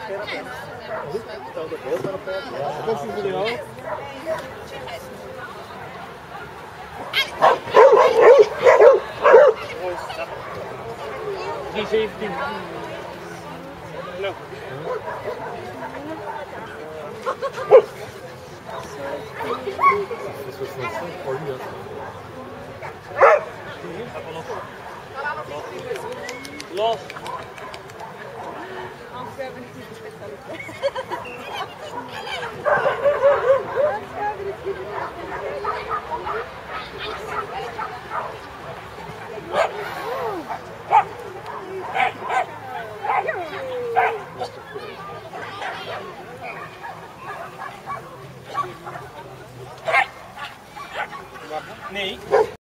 Stel dat beeld maar op tijd. Ja, dat is voor jou. Die 17. Nou. Dat is wel snel. Los.